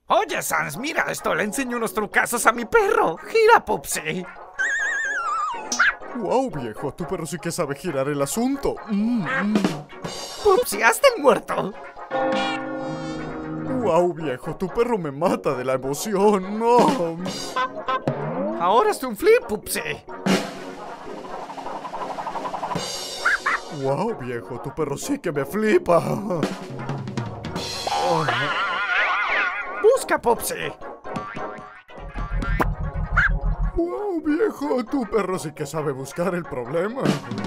Oye, Sans, mira esto, le enseño unos trucazos a mi perro. Gira, Pupsi. Wow, viejo, tu perro sí que sabe girar el asunto. Pupsi, hazte el muerto. Wow, viejo, tu perro me mata de la emoción. No. Ahora es un flip, Pupsi. Wow, viejo, tu perro sí que me flipa. Busca, Pupsi. Wow, viejo, tu perro sí que sabe buscar el problema.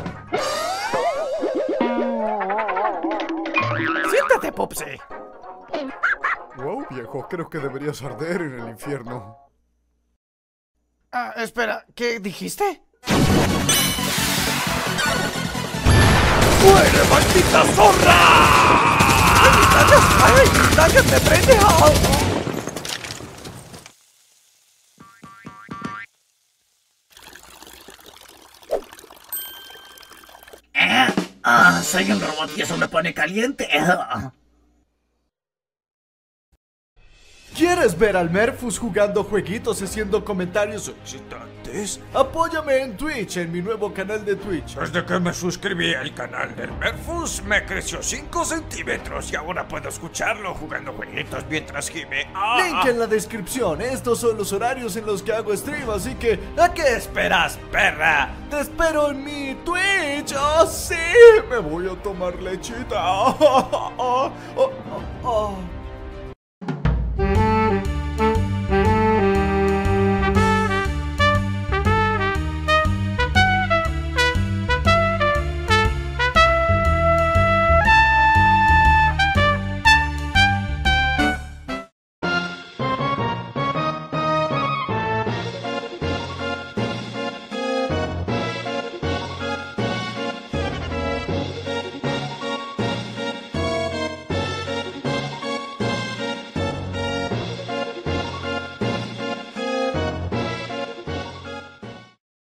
Siéntate, Pupsi. Wow, viejo, creo que deberías arder en el infierno. Ah, espera, ¿qué dijiste? ¡Muere, maldita zorra! ¡Ay, Dagas me prende! Soy un robot y eso me pone caliente. ¿Quieres ver al Merfus jugando jueguitos y haciendo comentarios excitantes? Apóyame en Twitch, en mi nuevo canal de Twitch. Desde que me suscribí al canal del Merfus, me creció 5 centímetros y ahora puedo escucharlo jugando jueguitos mientras gime. Link en la descripción. Estos son los horarios en los que hago stream, así que ¿a qué esperas, perra? Te espero en mi Twitch. ¡Oh, sí! Me voy a tomar lechita.